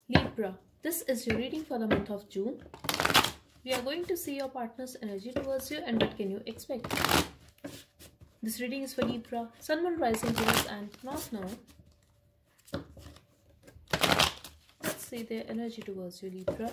Libra, this is your reading for the month of June. We are going to see your partner's energy towards you and what can you expect. This reading is for Libra, Sun, Moon, Rising, Venus and North Node. Let's see their energy towards you, Libra.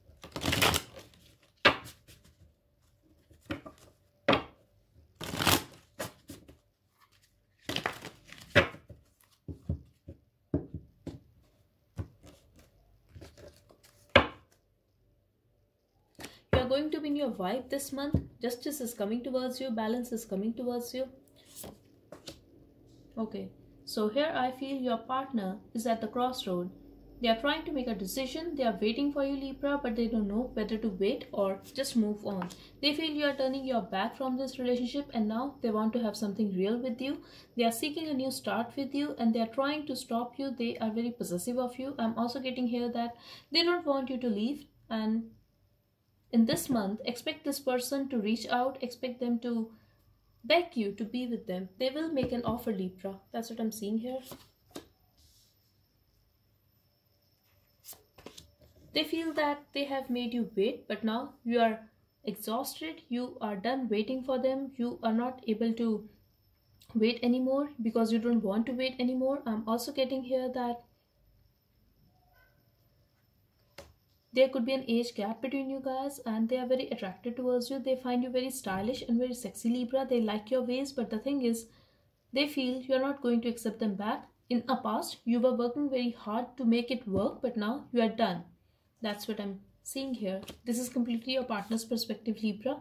Going to be in your vibe this month. Justice is coming towards you, balance is coming towards you. Okay, so here I feel your partner is at the crossroad. They are trying to make a decision. They are waiting for you, Libra, but they don't know whether to wait or just move on. They feel you are turning your back from this relationship and now they want to have something real with you. They are seeking a new start with you and they are trying to stop you. They are very possessive of you. I'm also getting here that they don't want you to leave, and in this month, expect this person to reach out, expect them to beg you to be with them. They will make an offer, Libra. That's what I'm seeing here. They feel that they have made you wait, but now you are exhausted. You are done waiting for them. You are not able to wait anymore because you don't want to wait anymore. I'm also getting here that there could be an age gap between you guys and they are very attracted towards you. They find you very stylish and very sexy, Libra. They like your ways, but the thing is, they feel you're not going to accept them back. In a past, you were working very hard to make it work, but now you are done. That's what I'm seeing here. This is completely your partner's perspective, Libra.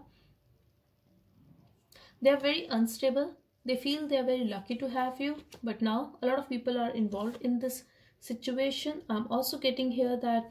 They are very unstable. They feel they are very lucky to have you, but now a lot of people are involved in this situation. I'm also getting here that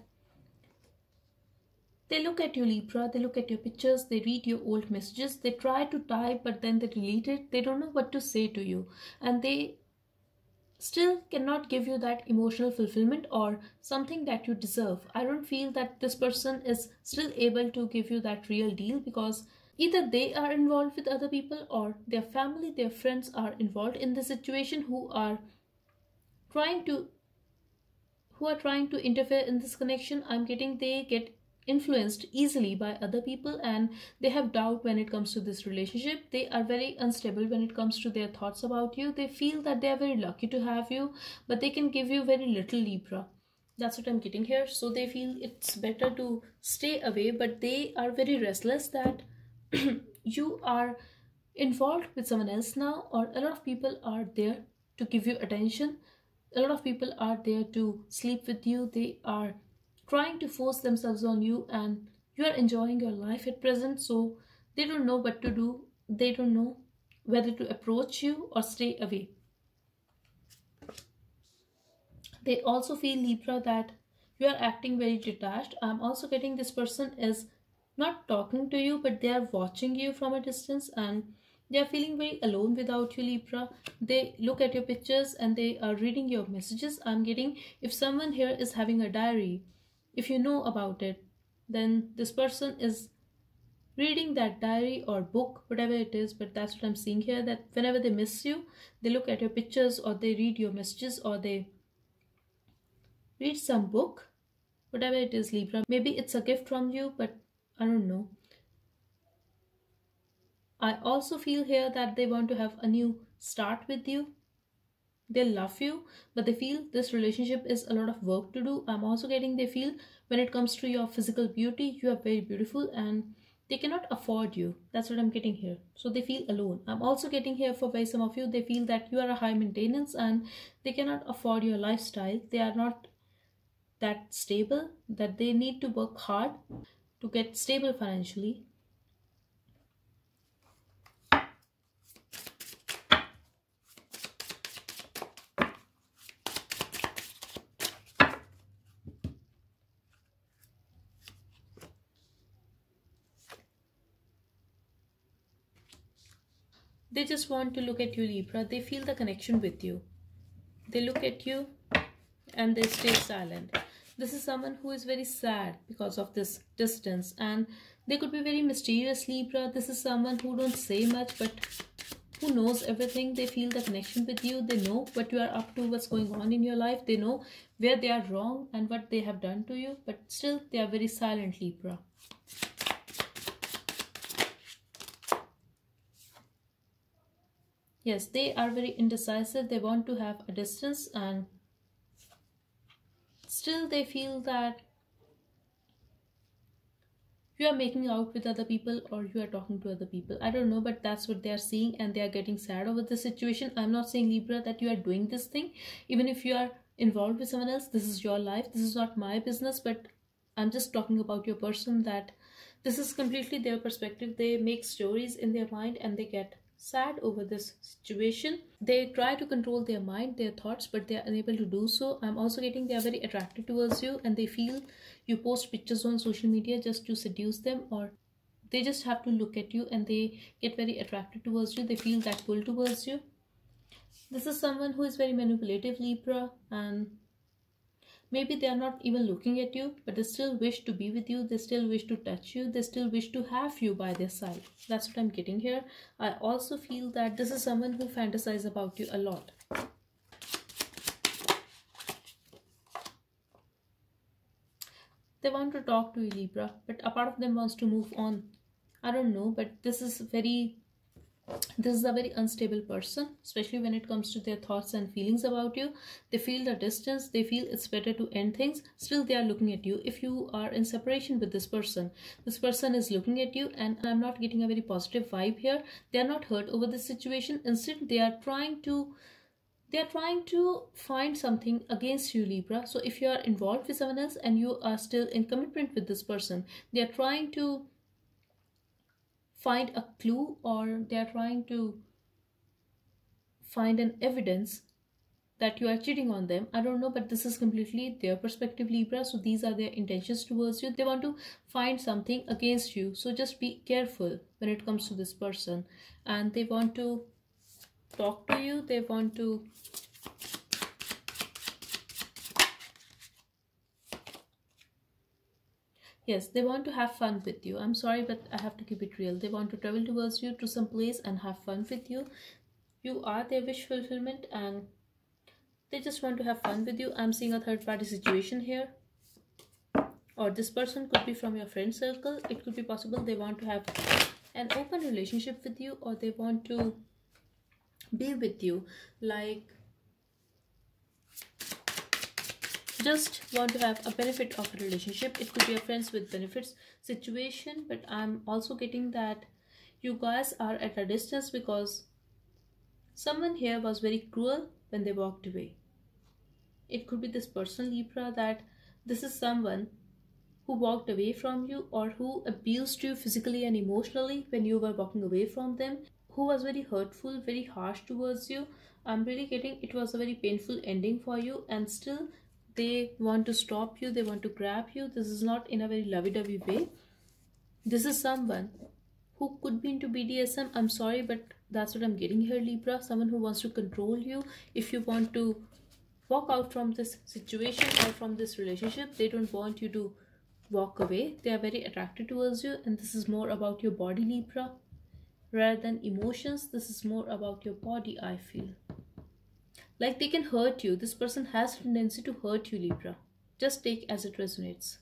they look at you, Libra, they look at your pictures, they read your old messages, they try to type but then they delete it, they don't know what to say to you and they still cannot give you that emotional fulfillment or something that you deserve. I don't feel that this person is still able to give you that real deal because either they are involved with other people or their family, their friends are involved in the situation who are trying to interfere in this connection. I'm getting they get influenced easily by other people and they have doubt when it comes to this relationship. They are very unstable when it comes to their thoughts about you. They feel that they are very lucky to have you, but they can give you very little, Libra. That's what I'm getting here. So they feel it's better to stay away, but they are very restless that you are involved with someone else now, or a lot of people are there to give you attention. A lot of people are there to sleep with you. They are trying to force themselves on you and you are enjoying your life at present, so they don't know what to do. They don't know whether to approach you or stay away. They also feel, Libra, that you are acting very detached. I'm also getting this person is not talking to you, but they are watching you from a distance and they are feeling very alone without you, Libra. They look at your pictures and they are reading your messages. I'm getting, if someone here is having a diary, if you know about it, then this person is reading that diary or book, whatever it is. But that's what I'm seeing here, that whenever they miss you, they look at your pictures or they read your messages or they read some book, whatever it is, Libra. Maybe it's a gift from you, but I don't know. I also feel here that they want to have a new start with you. They love you, but they feel this relationship is a lot of work to do. I'm also getting they feel when it comes to your physical beauty, you are very beautiful and they cannot afford you. That's what I'm getting here. So they feel alone. I'm also getting here for very some of you, they feel that you are a high maintenance and they cannot afford your lifestyle. They are not that stable, that they need to work hard to get stable financially. They just want to look at you, Libra. They feel the connection with you. They look at you and they stay silent. This is someone who is very sad because of this distance and they could be very mysterious, Libra. This is someone who don't say much, but who knows everything. They feel the connection with you. They know what you are up to, what's going on in your life. They know where they are wrong and what they have done to you, but still they are very silent, Libra. Yes, they are very indecisive. They want to have a distance, and still they feel that you are making out with other people or you are talking to other people. I don't know, but that's what they are seeing, and they are getting sad over the situation. I'm not saying, Libra, that you are doing this thing. Even if you are involved with someone else, this is your life. This is not my business, but I'm just talking about your person, that this is completely their perspective. They make stories in their mind and they get sad over this situation. They try to control their mind, their thoughts, but they are unable to do so. I'm also getting they are very attracted towards you, and they feel you post pictures on social media just to seduce them, or they just have to look at you and they get very attracted towards you. They feel that pull towards you. This is someone who is very manipulative, Libra, and maybe they are not even looking at you, but they still wish to be with you. They still wish to touch you. They still wish to have you by their side. That's what I'm getting here. I also feel that this is someone who fantasizes about you a lot. They want to talk to you, Libra, but a part of them wants to move on. I don't know, but this is a very unstable person, especially when it comes to their thoughts and feelings about you. They feel the distance. They feel it's better to end things. Still they are looking at you. If you are in separation with this person is looking at you, and I'm not getting a very positive vibe here. They are not hurt over this situation. Instead, they are trying to find something against you, Libra. So if you are involved with someone else and you are still in commitment with this person, they are trying to find a clue, or they are trying to find an evidence that you are cheating on them. I don't know, but this is completely their perspective, Libra. So these are their intentions towards you. They want to find something against you. So just be careful when it comes to this person. And they want to talk to you. They want to yes, they want to have fun with you. I'm sorry, but I have to keep it real. They want to travel towards you to some place and have fun with you. You are their wish fulfillment, and they just want to have fun with you. I'm seeing a third party situation here. Or this person could be from your friend circle. It could be possible they want to have an open relationship with you, or they want to be with you, like just want to have a benefit of a relationship. It could be a friends with benefits situation, but I'm also getting that you guys are at a distance because someone here was very cruel when they walked away. It could be this person, Libra, that this is someone who walked away from you, or who abused you physically and emotionally when you were walking away from them, who was very hurtful, very harsh towards you. I'm really getting it was a very painful ending for you, and still they want to stop you. They want to grab you. This is not in a very lovey-dovey way. This is someone who could be into BDSM. I'm sorry, but that's what I'm getting here, Libra. Someone who wants to control you. If you want to walk out from this situation or from this relationship, they don't want you to walk away. They are very attracted towards you, and this is more about your body, Libra, rather than emotions. This is more about your body, I feel. Like they can hurt you. This person has a tendency to hurt you, Libra. Just take as it resonates.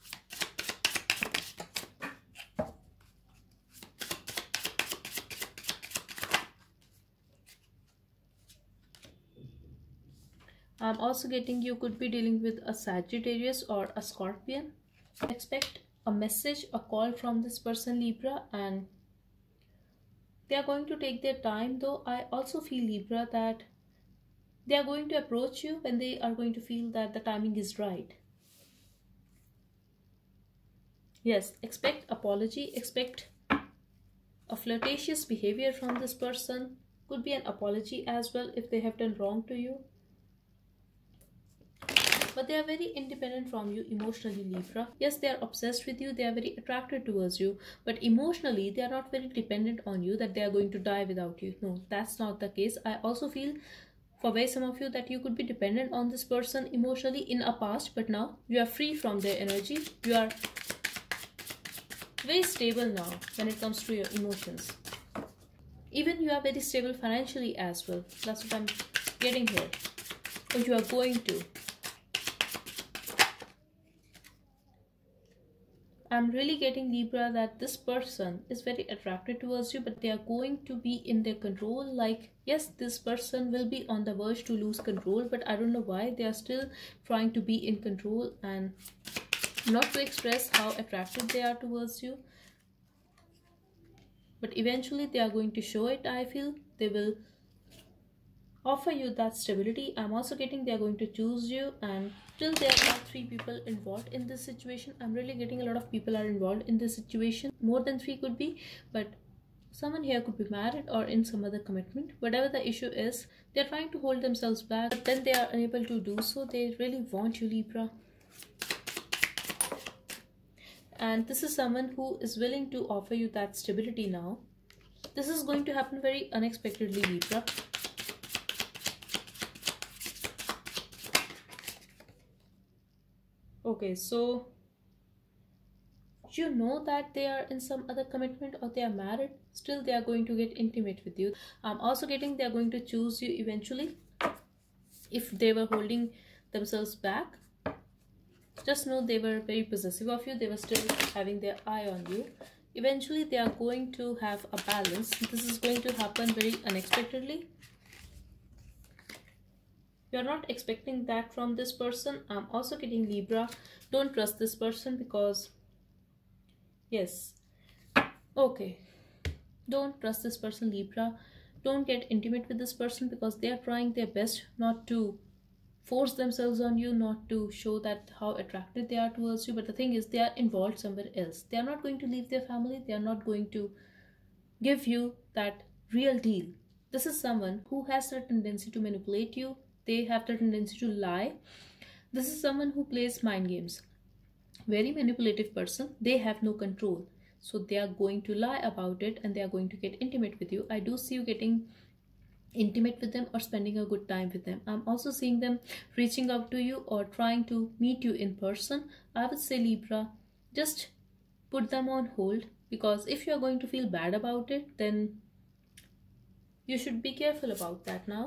I'm also getting you could be dealing with a Sagittarius or a Scorpion. Expect a message, a call from this person, Libra, and they are going to take their time. Though I also feel, Libra, that they are going to approach you when they are going to feel that the timing is right. Yes, expect apology, expect a flirtatious behavior from this person. Could be an apology as well if they have done wrong to you. But they are very independent from you emotionally, Libra. Yes, they are obsessed with you. They are very attracted towards you. But emotionally, they are not very dependent on you, that they are going to die without you. No, that's not the case. I also feel for very some of you that you could be dependent on this person emotionally in a past, but now you are free from their energy. You are very stable now when it comes to your emotions. Even you are very stable financially as well. That's what I'm getting here. Or you are going to. I'm really getting, Libra, that this person is very attracted towards you, but they are going to be in their control. Like, yes, this person will be on the verge to lose control, but I don't know why they are still trying to be in control and not to express how attracted they are towards you. But eventually they are going to show it. I feel they will offer you that stability. I'm also getting they're going to choose you, and till there are 3 people involved in this situation. I'm really getting a lot of people are involved in this situation. More than 3 could be, but someone here could be married or in some other commitment. Whatever the issue is, they're trying to hold themselves back, but then they are unable to do so. They really want you, Libra. And this is someone who is willing to offer you that stability now. This is going to happen very unexpectedly, Libra. Okay, so you know that they are in some other commitment or they are married. Still they are going to get intimate with you. I'm also getting they are going to choose you eventually. If they were holding themselves back, just know they were very possessive of you. They were still having their eye on you. Eventually they are going to have a balance. This is going to happen very unexpectedly. You're not expecting that from this person. I'm also getting, Libra, don't trust this person because, yes, okay, don't trust this person, Libra. Don't get intimate with this person because they are trying their best not to force themselves on you, not to show that how attracted they are towards you. But the thing is, they are involved somewhere else. They are not going to leave their family. They are not going to give you that real deal. This is someone who has a tendency to manipulate you. They have the tendency to lie. This is someone who plays mind games. Very manipulative person. They have no control. So they are going to lie about it and they are going to get intimate with you. I do see you getting intimate with them or spending a good time with them. I'm also seeing them reaching out to you or trying to meet you in person. I would say, Libra, just put them on hold, because if you are going to feel bad about it, then you should be careful about that now.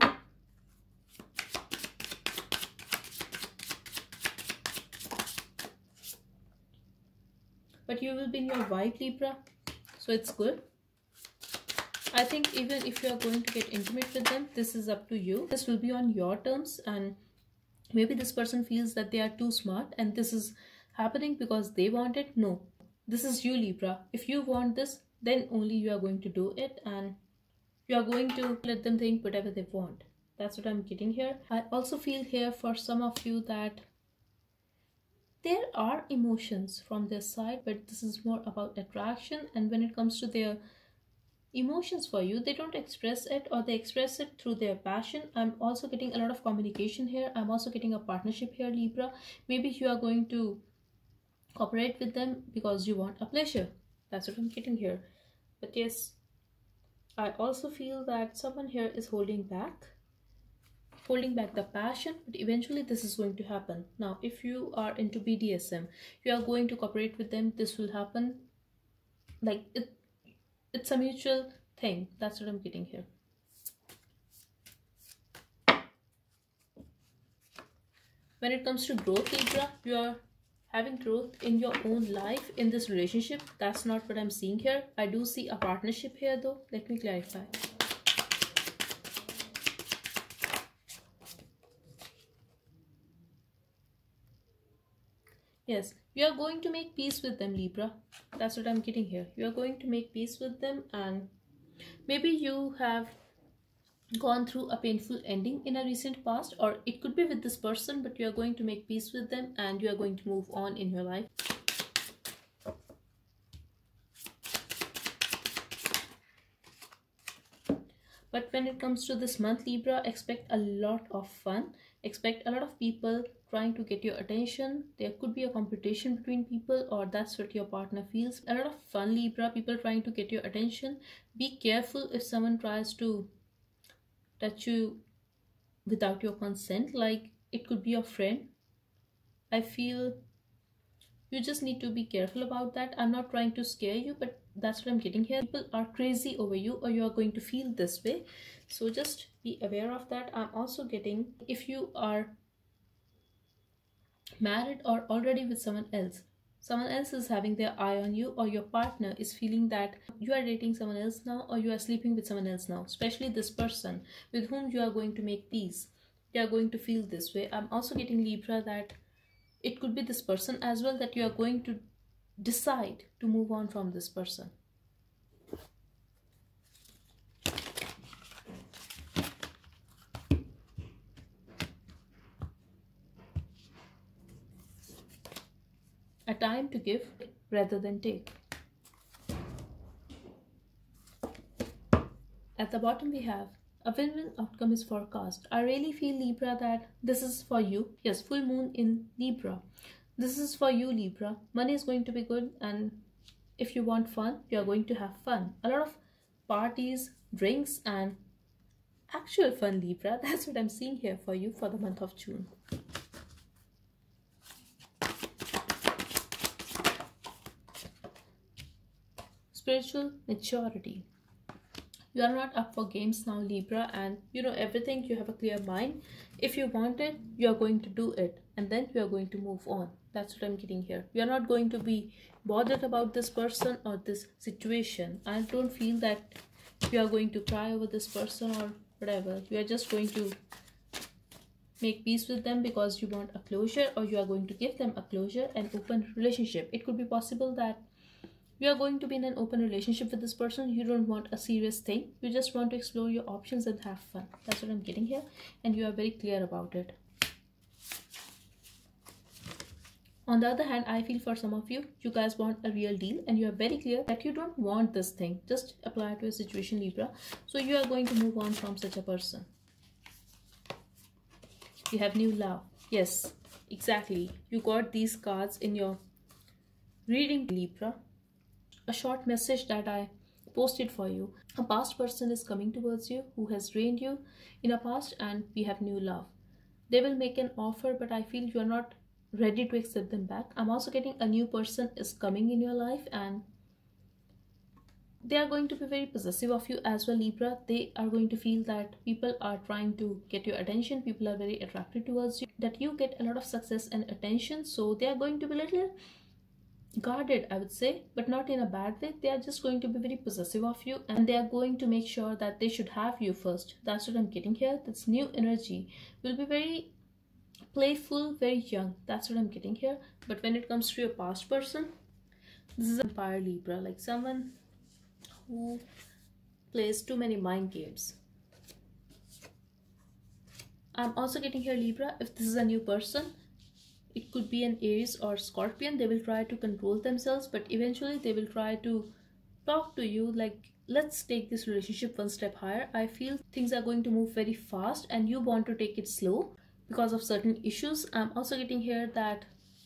But you will be in your vibe, Libra, so it's good. I think even if you are going to get intimate with them, this is up to you. This will be on your terms, and maybe this person feels that they are too smart and this is happening because they want it. No, this is you, Libra. If you want this, then only you are going to do it, and you are going to let them think whatever they want. That's what I'm getting here. I also feel here for some of you that there are emotions from their side, but this is more about attraction. And when it comes to their emotions for you, they don't express it, or they express it through their passion. I'm also getting a lot of communication here. I'm also getting a partnership here, Libra. Maybe you are going to cooperate with them because you want a pleasure. That's what I'm getting here. But yes, I also feel that someone here is holding back the passion, but eventually this is going to happen. Now, if you are into BDSM, you are going to cooperate with them. This will happen. Like, it's a mutual thing. That's what I'm getting here. When it comes to growth, Libra, you are having growth in your own life in this relationship. That's not what I'm seeing here. I do see a partnership here though. Let me clarify. Yes, you are going to make peace with them, Libra. That's what I'm getting here. You are going to make peace with them, and maybe you have gone through a painful ending in a recent past, or it could be with this person, but you are going to make peace with them and you are going to move on in your life. But when it comes to this month, Libra, expect a lot of fun. Expect a lot of people trying to get your attention. There could be a competition between people, or that's what your partner feels. A lot of fun, Libra, people trying to get your attention. Be careful if someone tries to touch you without your consent. Like, it could be your friend. I feel You just need to be careful about that. I'm not trying to scare you, but that's what I'm getting here. People are crazy over you, or you are going to feel this way. So just be aware of that. I'm also getting, if you are married or already with someone else is having their eye on you, or your partner is feeling that you are dating someone else now, or you are sleeping with someone else now, especially this person with whom you are going to make peace. They are going to feel this way. I'm also getting, Libra, that it could be this person as well, that you are going to decide to move on from this person. A time to give rather than take. At the bottom we have a win-win outcome is forecast. I really feel, Libra, that this is for you. Yes, full moon in Libra. This is for you, Libra. Money is going to be good, and if you want fun, you are going to have fun. A lot of parties, drinks, and actual fun, Libra. That's what I'm seeing here for you for the month of June. Spiritual maturity. You are not up for games now, Libra, and you know everything. You have a clear mind. If you want it, you are going to do it, and then you are going to move on. That's what I'm getting here. You are not going to be bothered about this person or this situation. I don't feel that you are going to cry over this person or whatever. You are just going to make peace with them because you want a closure, or you are going to give them a closure, an open relationship. It could be possible that you are going to be in an open relationship with this person. You don't want a serious thing. You just want to explore your options and have fun. That's what I'm getting here. And you are very clear about it. On the other hand, I feel for some of you, you guys want a real deal, and you are very clear that you don't want this thing. Just apply it to a situation, Libra. So you are going to move on from such a person. You have new love. Yes, exactly. You got these cards in your reading, Libra. A short message that I posted for you. A past person is coming towards you who has drained you in a past, and we have new love. They will make an offer, but I feel you are not ready to accept them back. I'm also getting a new person is coming in your life, and they are going to be very possessive of you as well, Libra. They are going to feel that people are trying to get your attention. People are very attracted towards you, that you get a lot of success and attention. So they are going to be a little guarded, I would say, but not in a bad way. They are just going to be very possessive of you, and they are going to make sure that they should have you first. That's what I'm getting here. This new energy will be very playful, very young. That's what I'm getting here. But when it comes to your past person, this is a vampire, Libra, like someone who plays too many mind games. I'm also getting here, Libra, if this is a new person, it could be an Aries or Scorpion. They will try to control themselves, but eventually they will try to talk to you like, let's take this relationship one step higher. I feel things are going to move very fast, and you want to take it slow because of certain issues. I'm also getting here that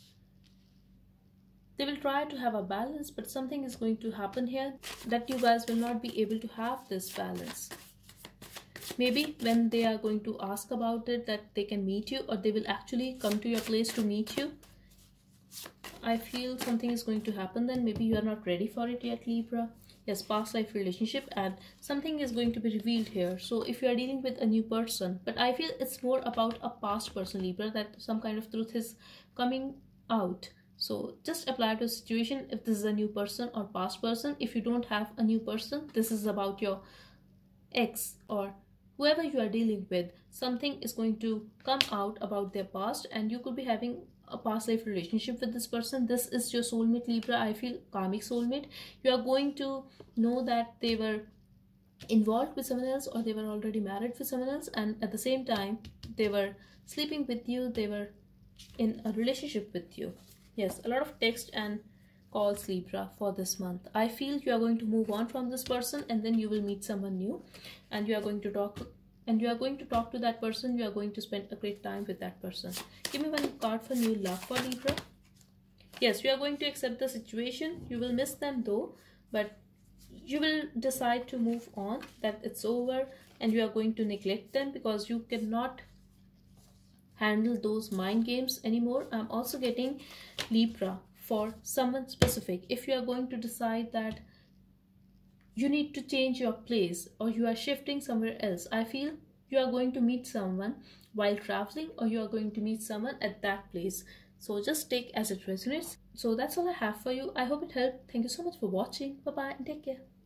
they will try to have a balance, but something is going to happen here that you guys will not be able to have this balance. Maybe when they are going to ask about it, that they can meet you, or they will actually come to your place to meet you. I feel something is going to happen then. Maybe you are not ready for it yet, Libra. Yes, past life relationship, and something is going to be revealed here. So if you are dealing with a new person, but I feel it's more about a past person, Libra, that some kind of truth is coming out. So just apply to a situation if this is a new person or past person. If you don't have a new person, this is about your ex or whoever you are dealing with. Something is going to come out about their past, and you could be having a past life relationship with this person. This is your soulmate, Libra. I feel karmic soulmate. You are going to know that they were involved with someone else, or they were already married with someone else, and at the same time they were sleeping with you. They were in a relationship with you. Yes, a lot of text and calls, Libra, for this month. I feel you are going to move on from this person, and then you will meet someone new, and you are going to talk to that person. You are going to spend a great time with that person. Give me one card for new love for Libra. Yes, you are going to accept the situation. You will miss them though, but you will decide to move on, that it's over, and you are going to neglect them because you cannot handle those mind games anymore. I'm also getting, Libra, for someone specific. If you are going to decide that you need to change your place or you are shifting somewhere else, I feel you are going to meet someone while traveling, or you are going to meet someone at that place. So just take as it resonates. So that's all I have for you. I hope it helped. Thank you so much for watching. Bye bye and take care.